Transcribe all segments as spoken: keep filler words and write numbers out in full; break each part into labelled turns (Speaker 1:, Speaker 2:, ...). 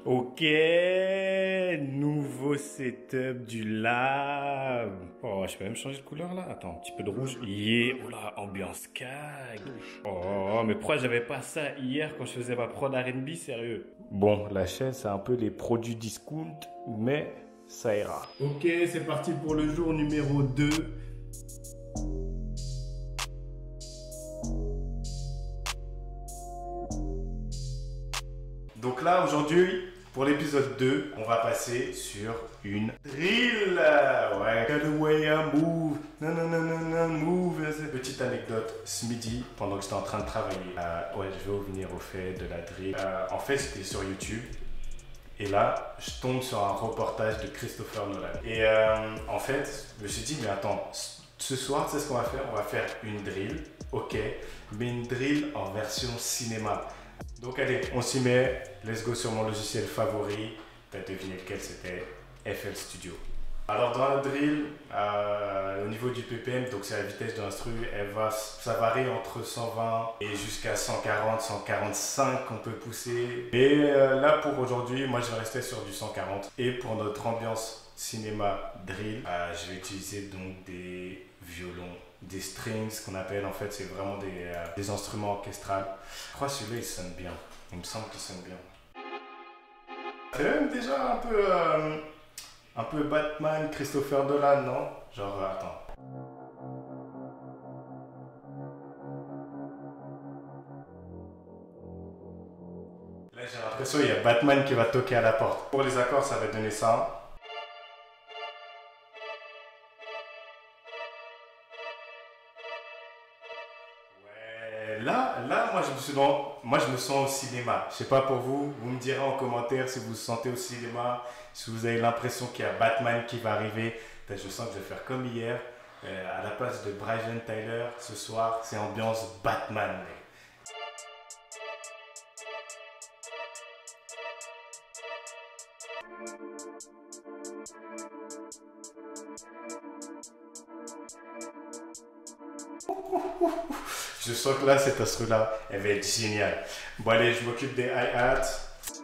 Speaker 1: Ok, nouveau setup du lab. Oh, je peux même changer de couleur là. Attends, un petit peu de rouge. Yeah, oh là, ambiance cag. Oh, mais pourquoi j'avais pas ça hier quand je faisais ma prod R and B, sérieux? Bon, la chaîne, c'est un peu les produits discount, mais ça ira. Ok, c'est parti pour le jour numéro deux. Donc là, aujourd'hui, pour l'épisode deux, on va passer sur une drill. Ouais, cut away a move. Non, non, non, non, non, move. Petite anecdote, ce midi, pendant que j'étais en train de travailler, euh, ouais, je vais revenir au fait de la drill. Euh, en fait, j'étais sur YouTube. Et là, je tombe sur un reportage de Christopher Nolan. Et euh, en fait, je me suis dit, mais attends, ce soir, tu sais ce qu'on va faire? On va faire une drill, ok, mais une drill en version cinéma. Donc allez, on s'y met, let's go sur mon logiciel favori. T'as deviné lequel c'était? F L Studio. Alors dans la drill, euh, au niveau du P P M, donc c'est la vitesse de l'instru, elle va, ça varie entre cent vingt et jusqu'à cent quarante, cent quarante-cinq qu'on peut pousser. Et euh, là pour aujourd'hui, moi je vais rester sur du cent quarante. Et pour notre ambiance cinéma drill, euh, je vais utiliser donc des violons, des strings qu'on appelle, en fait c'est vraiment des, euh, des instruments orchestrales. Je crois que celui-là il sonne bien, il me semble qu'il sonne bien. C'est même déjà un peu... Euh, Un peu Batman, Christopher Nolan, non? Genre, euh, attends. Là, j'ai l'impression qu'il y a Batman qui va toquer à la porte. Pour les accords, ça va donner ça. Ouais, là, là, moi, je me suis dans... moi, je me sens au cinéma. Je sais pas pour vous, vous me direz en commentaire si vous vous sentez au cinéma, si vous avez l'impression qu'il y a Batman qui va arriver. Je sens que je vais faire comme hier. Euh, à la place de Brian Tyler, ce soir, c'est ambiance Batman. Je sens que là, cette instru-là, elle va être géniale. Bon allez, je m'occupe des hi-hats.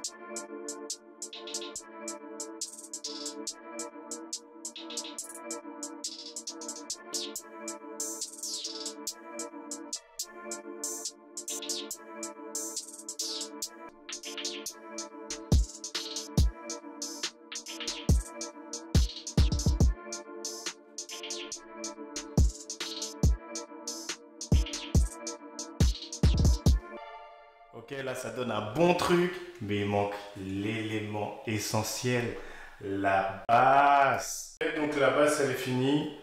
Speaker 1: Ok, là ça donne un bon truc, mais il manque l'élément essentiel, la basse. Et donc la basse elle est finie.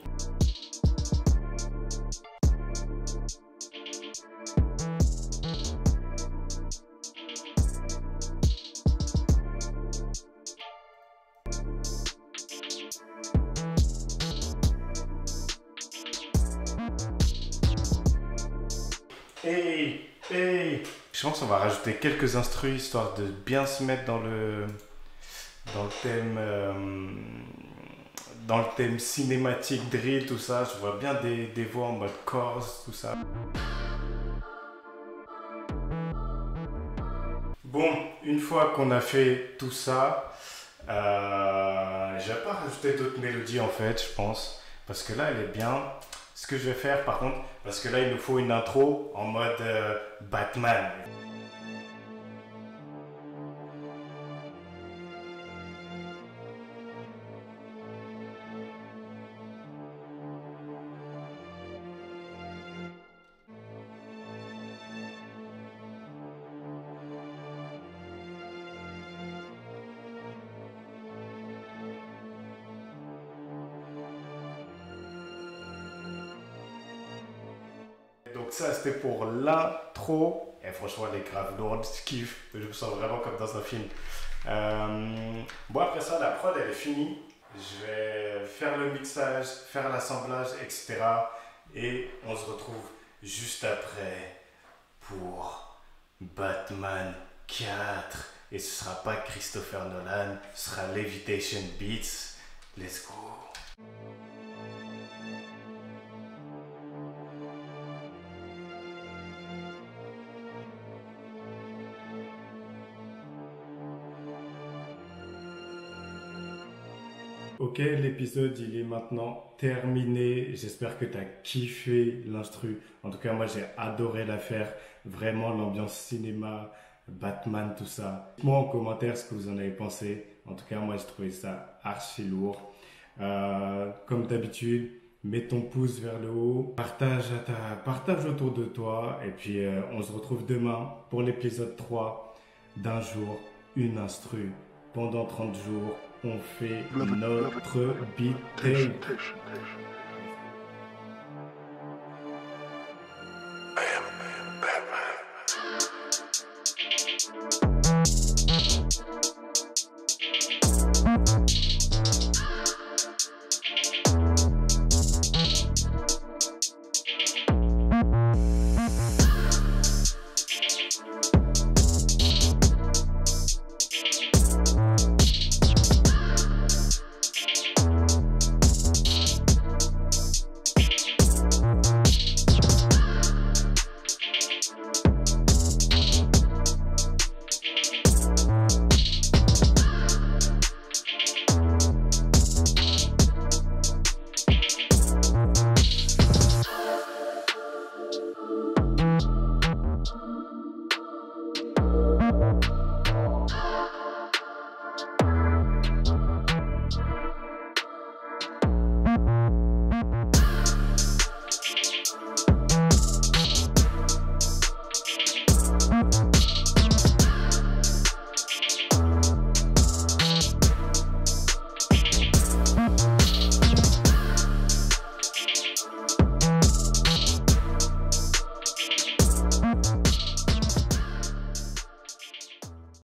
Speaker 1: Hey, hey. Je pense qu'on va rajouter quelques instrus histoire de bien se mettre dans le dans le thème euh, dans le thème cinématique, drill, tout ça. Je vois bien des, des voix en mode chorus, tout ça. Bon, une fois qu'on a fait tout ça, euh, je vais pas rajouter d'autres mélodies en fait, je pense, parce que là elle est bien. Ce que je vais faire par contre, parce que là il nous faut une intro en mode euh, Batman. Donc ça c'était pour l'intro. Et franchement elle est grave lourde, je kiffe. Je me sens vraiment comme dans un film. Euh, bon après ça la prod elle est finie. Je vais faire le mixage, faire l'assemblage, et cetera. Et on se retrouve juste après pour Batman quatre. Et ce sera pas Christopher Nolan, ce sera Levitation Beats. Let's go. Ok, l'épisode il est maintenant terminé. J'espère que tu as kiffé l'instru. En tout cas, moi j'ai adoré la faire. Vraiment l'ambiance cinéma, Batman, tout ça. Dites-moi en commentaire ce que vous en avez pensé. En tout cas, moi j'ai trouvé ça archi lourd. Euh, comme d'habitude, mets ton pouce vers le haut, partage, à ta, partage autour de toi. Et puis euh, on se retrouve demain pour l'épisode trois d'un jour, une instru. Pendant trente jours, on fait notre beat tape.